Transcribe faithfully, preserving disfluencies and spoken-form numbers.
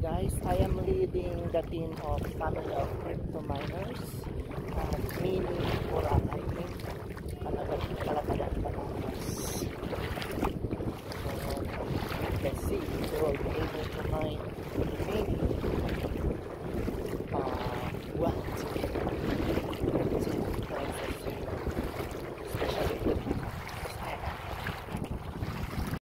guys, I am leading the team of Family of Crypto Miners.